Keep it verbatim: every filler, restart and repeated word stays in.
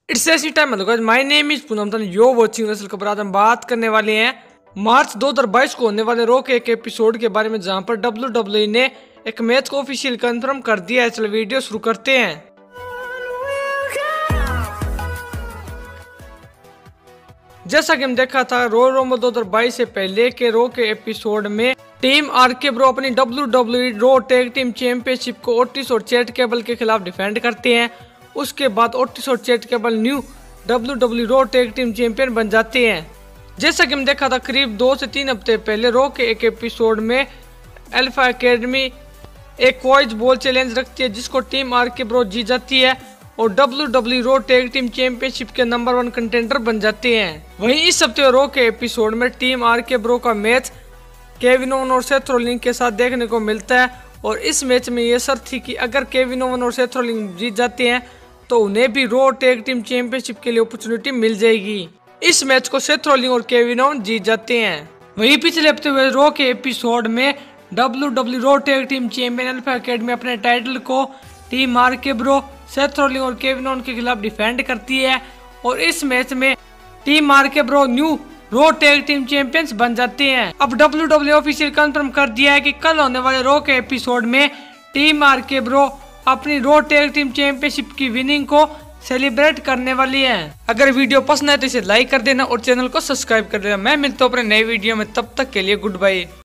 It's ऐसी time मतलब my name is Poonam तन यो वाचिंग असल खबर। आज हम बात करने वाले हैं मार्च दो हज़ार बाईस को होने वाले रॉ के एक एपिसोड के बारे में, जहां पर डब्ल्यू डब्ल्यू ई ने एक मैच को ऑफिशियल कंफर्म कर दिया है। चलो वीडियो शुरू करते हैं। जैसा कि हम देखा था रॉ रोमो दो हज़ार बाईस से पहले के रॉ के एपिसोड में टीम आरके ब्रो अपनी W W E Raw tag team championship को ओटिस और चैट केबल के खिलाफ डिफेंड करते हैं। उसके बाद ओटिस और Chad Gable new W W Raw tag team champion बन जाते हैं। जैसा कि हम देखा था करीब दो से तीन हफ्ते पहले रॉ के एक एपिसोड में अल्फा एकेडमी एक क्वाइज बॉल चैलेंज रखती है, जिसको टीम आरके ब्रो जीत जाती है और W W Raw tag team championship के नंबर वन कंटेंडर बन जाते हैं। वहीं इस हफ्ते रॉ के एपिसोड में टीम आरके ब्रो का मैच केविन ओवन और सेथ रोलिंस के साथ देखने को मिलता है और इस मैच में ये शर्त थी कि अगर केविन ओवन और सेथ रोलिंस जीत जाते हैं तो उन्हें भी रॉ टैग टीम चैंपियनशिप के लिए अपॉर्चुनिटी मिल जाएगी। इस मैच को सेथ रोलिंस और केविन ओवन जीत जाते हैं। वहीं पिछले हफ्ते हुए रॉ के एपिसोड में W W Raw tag team champion Alpha Academy अपने टाइटल को team RK bro, Seth Rollins और केविन ओवन के खिलाफ डिफेंड करती है और इस मैच में team RK bro new Raw tag team champions बन जाते हैं। अब डब्ल्यू डब्ल्यू ऑफिशियल कंफर्म कर दिया है कि कल होने वाले रॉ के एपिसोड में टीम आरके ब्रो अपनी रॉ टैग टीम चैंपियनशिप की विनिंग को सेलिब्रेट करने वाली है। अगर वीडियो पसंद है तो इसे लाइक कर देना और चैनल को सब्सक्राइब कर देना। मैं मिलता हूँ अपने नए वीडियो में, तब तक के लिए गुड बाय।